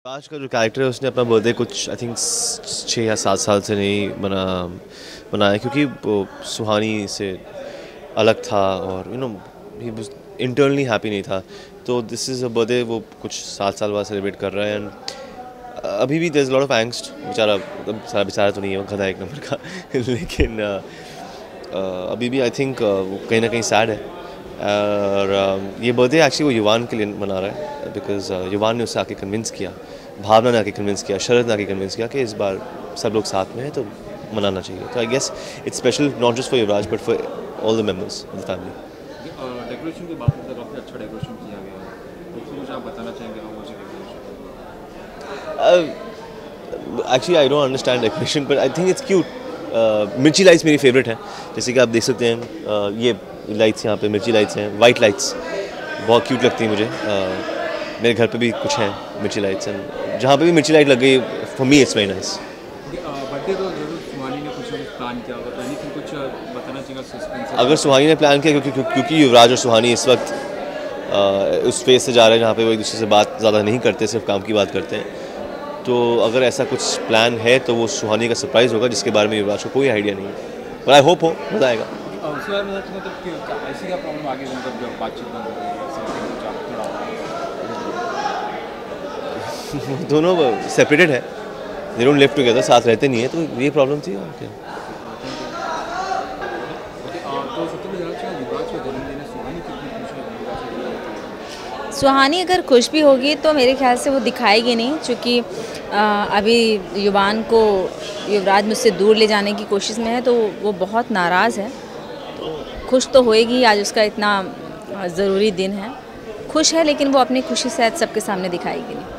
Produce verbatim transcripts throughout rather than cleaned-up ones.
आज का जो कैरेक्टर है उसने अपना बर्थडे कुछ आई थिंक छः या सात साल से नहीं बना बनाया क्योंकि वो सुहानी से अलग था और you know he was internally happy नहीं था। तो दिस इज़ अ बर्थडे वो कुछ सात साल बाद सेलिब्रेट कर रहा है। एंड अभी भी there is lot of angst. बेचारा मतलब सारा बेचारा तो नहीं है, वो गधा एक नंबर का लेकिन uh, uh, अभी भी आई थिंक uh, वो कहीं ना कहीं सैड है। और uh, ये बर्थडे एक्चुअली वो युवान के लिए मना रहा है बिकॉज uh, युवान ने उससे आके कन्विंस किया, भावना ने आके कन्विंस किया, शरद ने आके कन्विंस किया कि इस बार सब लोग साथ में हैं तो मनाना चाहिए। तो I guess it's special not just for Yuvraj but for all the members of the family. Decoration की बात करते काफ़ी अच्छा डेकोरेशन किया गया है, तो कुछ आप बताना चाहेंगे how was decoration? Actually I don't understand decoration but I think it's cute. मिर्ची लाइट्स मेरी फेवरेट हैं, जैसे कि आप देख सकते हैं uh, ये लाइट्स यहाँ पे मिर्ची लाइट्स हैं, वाइट लाइट्स बहुत क्यूट लगती हैं मुझे। uh, मेरे घर पे भी कुछ हैं मिर्ची लाइट्स एंड जहाँ पे भी मिर्ची लाइट लग गई for me it's very nice. Birthday तो जरूर सुहानी ने कुछ प्लान किया होगा, तो एनीथिंग कुछ बताना चाहिए सस्पेंस? अगर सुहानी ने प्लान किया क्योंकि क्योंकि युवराज और सुहानी इस वक्त uh, उस फेज से जा रहे हैं जहाँ पे वो एक दूसरे से बात ज़्यादा नहीं करते, सिर्फ काम की बात करते हैं, तो अगर ऐसा कुछ प्लान है तो वो सुहानी का सरप्राइज़ होगा जिसके बारे में युवराज को कोई आइडिया नहीं है। पर आई होप हो मज़ा आएगा। उसके बारे में मतलब ऐसी क्या प्रॉब्लम आगे मतलब जब बातचीत बंद हो गई दोनों सेपरेटेड है, दे डोंट लिव टुगेदर, साथ रहते नहीं है, तो ये प्रॉब्लम थी और क्या। सुहानी अगर खुश भी होगी तो मेरे ख्याल से वो दिखाएगी नहीं, क्योंकि अभी युवान को युवराज मुझसे दूर ले जाने की कोशिश में है, तो वो बहुत नाराज़ है। तो खुश तो होएगी, आज उसका इतना ज़रूरी दिन है, खुश है, लेकिन वो अपनी खुशी शायद सबके सामने दिखाएगी नहीं।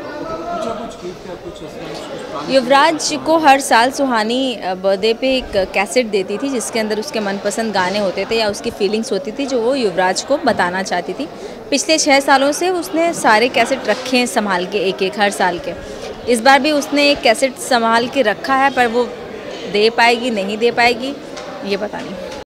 युवराज को हर साल सुहानी बर्थडे पे एक कैसेट देती थी जिसके अंदर उसके मनपसंद गाने होते थे या उसकी फीलिंग्स होती थी जो वो युवराज को बताना चाहती थी। पिछले छः सालों से उसने सारे कैसेट रखे हैं संभाल के, एक एक हर साल के। इस बार भी उसने एक कैसेट संभाल के रखा है, पर वो दे पाएगी नहीं दे पाएगी ये पता नहीं।